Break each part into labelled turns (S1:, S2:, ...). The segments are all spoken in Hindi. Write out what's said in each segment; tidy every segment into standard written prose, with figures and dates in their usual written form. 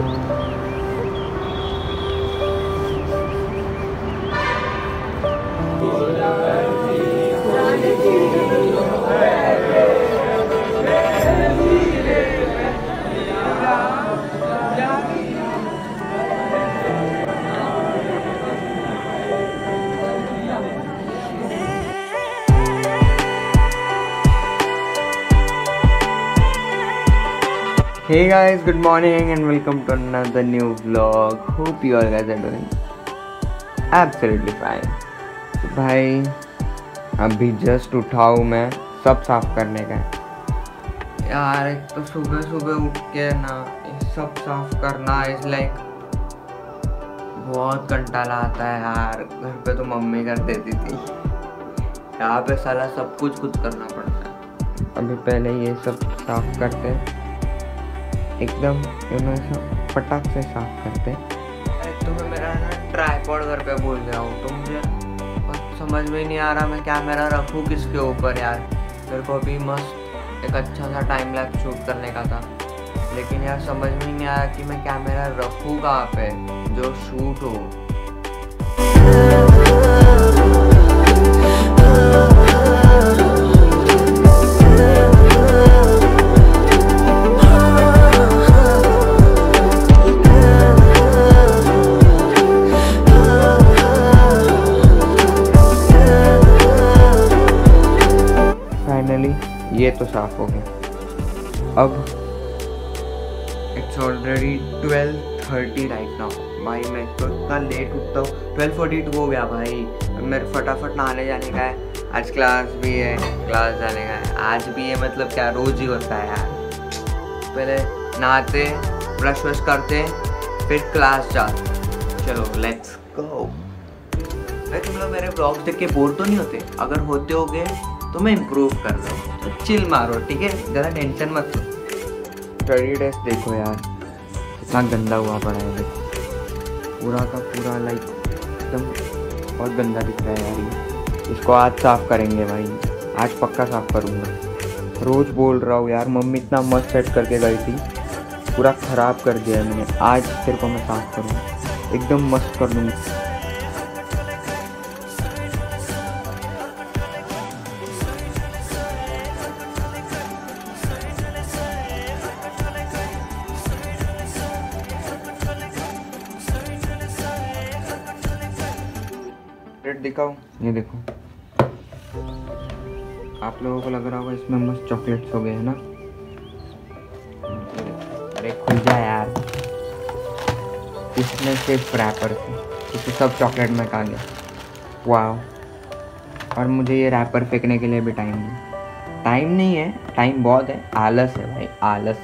S1: Hey guys, good morning and welcome to another new vlog. Hope you all guys are doing absolutely fine. तो भाई अभी जस्ट उठा हूँ मैं, सब साफ करने का है यार। एक तो सुबह सुबह उठ के ना ये सब साफ करना इज लाइक बहुत कंटाला आता है यार। घर पे तो मम्मी कर देती थी, यहाँ पे साला सब कुछ करना पड़ता है। अभी पहले ये सब साफ करते हैं, एकदम फटाक से साफ करते। अरे तो मैं मेरा ना ट्राइपॉड घर पे भूल गया हूँ, तो मुझे समझ में नहीं आ रहा मैं कैमरा रखूँ किसके ऊपर यार। मेरे को अभी मस्त एक अच्छा सा टाइम लैप्स शूट करने का था, लेकिन यार समझ में नहीं आया कि मैं कैमरा रखूँ कहाँ पे जो शूट हो। ये तो साफ हो गया। अब इट्स ऑलरेडी 12:30 राइट नाउ। भाई मैं तो इतना लेट उठता हूँ, 12:42 हो गया भाई। मेरे फटाफट नहाने जाने का है, आज क्लास भी है, क्लास जाने का है। आज भी है मतलब क्या, रोज ही होता है यार। पहले नहाते, ब्रश वश करते, फिर क्लास जाते। चलो लेट्स गो। भाई तुम लोग मेरे ब्लॉग्स देख के बोर तो नहीं होते? अगर होते होगे तो मैं इम्प्रूव कर रहा हूँ, तो चिल मारो ठीक है, ज़्यादा टेंशन मत लो। स्टडी डेस्क देखो यार कितना गंदा हुआ पड़ा है, देखो पूरा का पूरा लाइक एकदम बहुत गंदा दिख रहा है यार। ये इसको आज साफ़ करेंगे भाई, आज पक्का साफ़ करूँगा। रोज़ बोल रहा हूँ यार, मम्मी इतना मस्त सेट करके गई थी, पूरा ख़राब कर दिया है मैंने। आज तेरे को मैं साफ़ करूँगा, एकदम मस्त कर दूँगा। दिखाओ, ये देखो, आप लोगों को लग रहा होगा इसमें मस्त चॉकलेट्स हो गए हैं ना। अरे खुल जा यार, इसमें सिर्फ रैपर थे, इससे सब चॉकलेट में खा गया। वाह। और मुझे ये रैपर फेंकने के लिए भी टाइम नहीं है, टाइम बहुत है, आलस है भाई, आलस।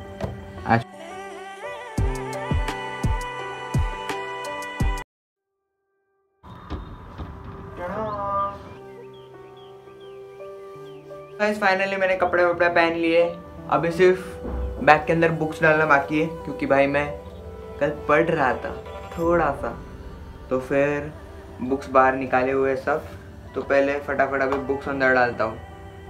S1: फाइनली मैंने कपड़े वपड़े पहन लिए। अभी सिर्फ बैग के अंदर बुक्स डालना बाकी है, क्योंकि भाई मैं कल पढ़ रहा था थोड़ा सा, तो फिर बुक्स बाहर निकाले हुए सब, तो पहले फटाफट अभी बुक्स अंदर डालता हूँ।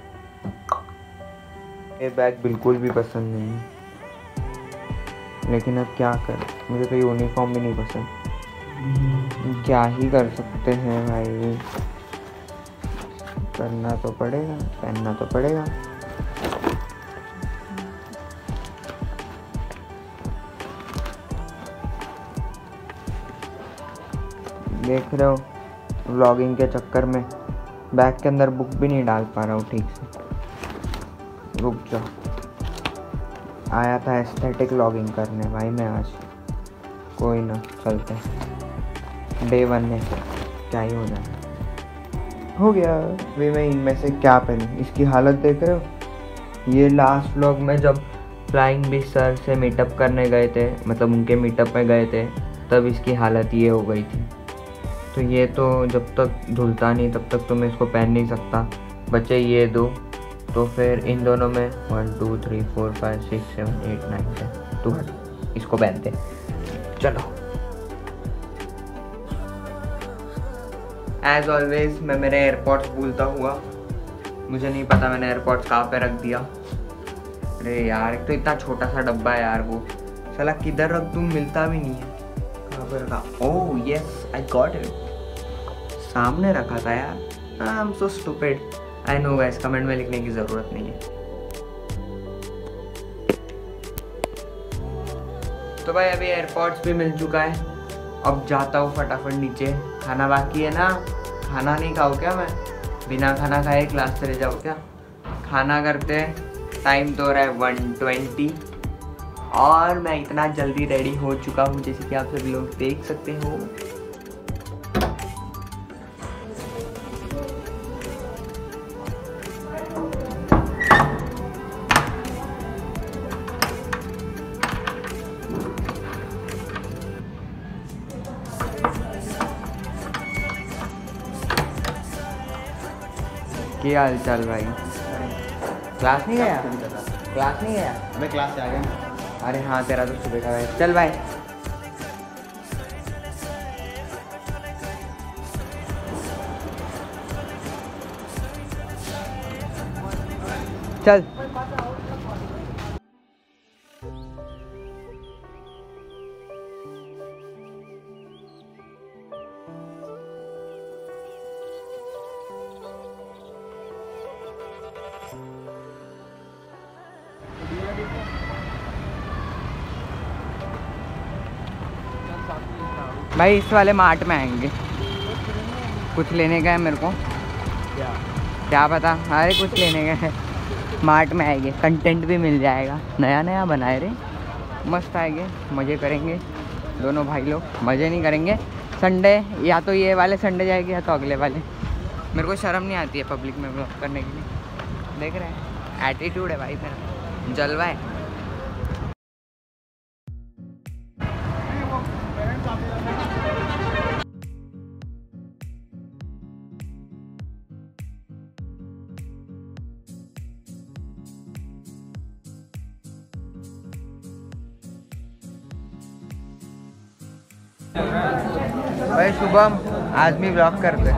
S1: ये बैग बिल्कुल भी पसंद नहीं है, लेकिन अब क्या कर, मुझे तो यूनिफॉर्म भी नहीं पसंद, क्या ही कर सकते हैं भाई, करना तो पड़ेगा, पहनना तो पड़ेगा। देख रहे हो, व्लॉगिंग के चक्कर में बैग के अंदर बुक भी नहीं डाल पा रहा हूँ ठीक से। रुक जाओ, आया था एस्थेटिक व्लॉगिंग करने भाई मैं आज, कोई ना, चलते हैं। डे 1 है, क्या ही हो जाए, हो गया। वे मैं इनमें से क्या पहनूं, इसकी हालत देख रहे हो। ये लास्ट व्लॉग में जब फ्लाइंग बीस्ट सर से मीटअप करने गए थे, मतलब उनके मीटअप में गए थे, तब इसकी हालत ये हो गई थी। तो ये तो जब तक धुलता नहीं तब तक तो मैं इसको पहन नहीं सकता। बचे ये दो, तो फिर इन दोनों में 1 2 3 4 5 6 7 8 9 10 तो इसको पहनते। चलो एज ऑलवेज मैं मेरे एयरपॉड्स भूलता हुआ, मुझे नहीं पता मैंने एयरपॉड्स कहाँ पे रख दिया। अरे यार, एक तो इतना छोटा सा डब्बा है यार, वो साला किधर रख दूँ, मिलता भी नहीं है। कहाँ पर रखा? Oh yes, I got it, सामने रखा था यार। I am so stupid. I know guys, comment में लिखने की ज़रूरत नहीं है। तो भाई अभी एयरपॉड्स भी मिल चुका है। अब जाता हूँ फटाफट नीचे, खाना बाकी है ना। खाना नहीं खाऊँ क्या मैं? बिना खाना खाए क्लास चले जाऊँ क्या? खाना करते हैं। टाइम तो हो रहा है 1:20 और मैं इतना जल्दी रेडी हो चुका हूँ जैसे कि आप सभी लोग देख सकते हो। क्या हाल चाल भाई? क्लास नहीं गया? क्लास नहीं गया?
S2: मैं क्लास से आ गया।
S1: अरे हाँ, तेरा तो सुबह का है। चल भाई। चल। भाई इस वाले मार्ट में आएंगे, कुछ लेने का है मेरे को। क्या पता, अरे कुछ लेने का है। मार्ट में आएंगे, कंटेंट भी मिल जाएगा, नया नया बनाए रे, मस्त आएंगे, मज़े करेंगे दोनों भाई लोग। मज़े नहीं करेंगे संडे, या तो ये वाले संडे जाएगी या तो अगले वाले। मेरे को शर्म नहीं आती है पब्लिक में ब्लॉग करने के लिए। देख रहे हैं, एटीट्यूड है भाई मेरा, जलवा है। भाई शुभम, आज भी ब्लॉग करते।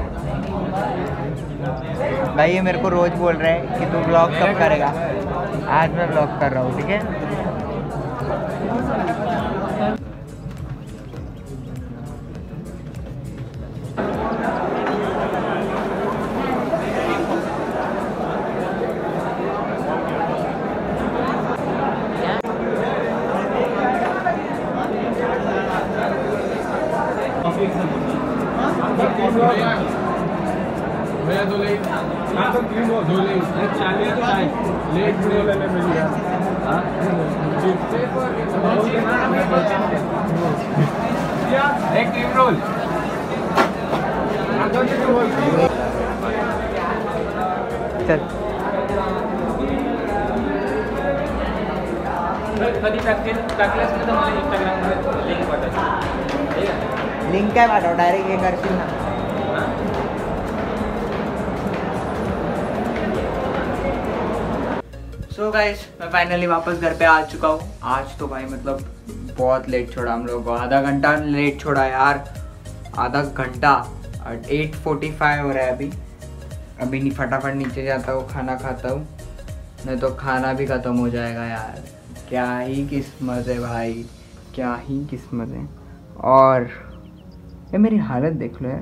S1: भाई ये मेरे को रोज बोल रहे हैं कि तू ब्लॉग कब करेगा। आज मैं ब्लॉग कर रहा हूँ, ठीक है।
S2: भैया दो ले, तो दो ले, चालीस चाय लेट लेने मिल गया। एक क्रीम रोल।
S1: चल
S2: कधी टाकल्यास ना तर मला इंस्टाग्रामवर लिंक पाठव।
S1: लिंक काय पाठव, डायरेक्ट हे करशील ना। सो गाइस, मैं फाइनली वापस घर पे आ चुका हूँ। आज तो भाई मतलब बहुत लेट छोड़ा हम लोग को, आधा घंटा लेट छोड़ा यार, आधा घंटा। 8:45 हो रहा है अभी नहीं, फटाफट नीचे जाता हूँ, खाना खाता हूँ, नहीं तो खाना भी ख़त्म हो जाएगा यार। क्या ही किस्मत है भाई, क्या ही किस्मत है। और ये मेरी हालत देख लो यार,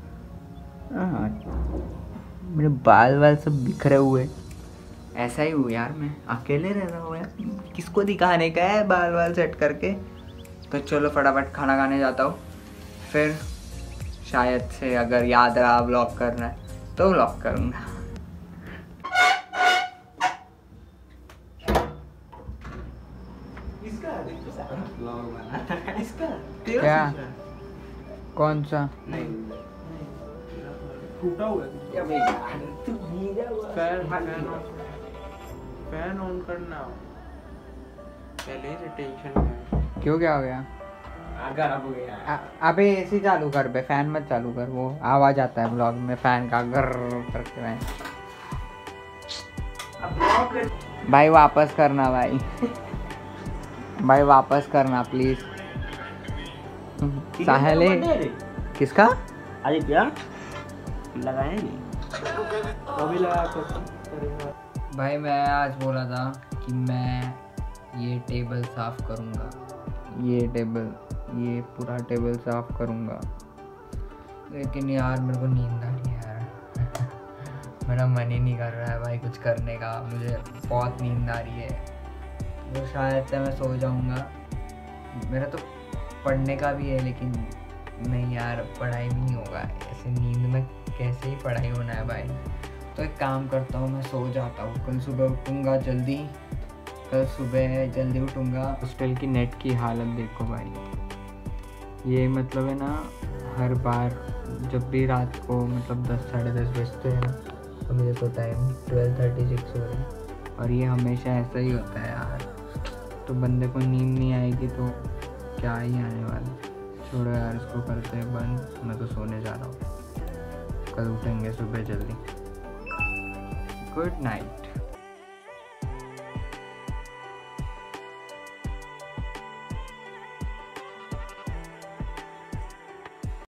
S1: मेरे बाल वाल सब बिखरे हुए। ऐसा ही हूँ यार, मैं अकेले रह रहा हूँ यार, किसको दिखाने का है बाल वाल सेट करके। तो चलो फटाफट खाना खाने जाता हूँ, फिर शायद से अगर याद रहा व्लॉग करना है तो व्लॉग करूँगा। क्या? कौन सा?
S2: टूटा हुआ फैन ऑन करना पहले से टेंशन में।
S1: क्यों, क्या हो गया?
S2: खराब हो गया।
S1: अबे एसी चालू कर बे, फैन मत चालू कर, वो आवाज आता है ब्लॉग में फैन का गर करके। भाई वापस करना भाई, भाई वापस करना प्लीज। साहले किसका?
S2: आदित्य लगाए नहीं, अभी लगा तो।
S1: भाई मैं आज बोला था कि मैं ये टेबल साफ करूँगा, ये पूरा टेबल साफ करूँगा। लेकिन यार मेरे को नींद आ रही है यार मेरा मन ही नहीं कर रहा है भाई कुछ करने का, मुझे बहुत नींद आ रही है। तो शायद से मैं सो जाऊँगा। मेरा तो पढ़ने का भी है, लेकिन नहीं यार पढ़ाई भी नहीं होगा ऐसे नींद में, कैसे ही पढ़ाई होना है भाई। तो एक काम करता हूँ, मैं सो जाता हूँ। कल सुबह उठूँगा जल्दी, हॉस्टल की नेट की हालत देखो भाई। ये मतलब है ना, हर बार जब भी रात को मतलब 10 साढ़े 10 बजते हैं ना, तो मुझे तो टाइम 12:36 हो रही है, और ये हमेशा ऐसा ही होता है यार। तो बंदे को नींद नहीं आएगी तो क्या ही आने वाला। छोड़ो यार, इसको करते हैं बंद। मैं तो सोने जा रहा हूँ, कल उठेंगे सुबह जल्दी। Good night.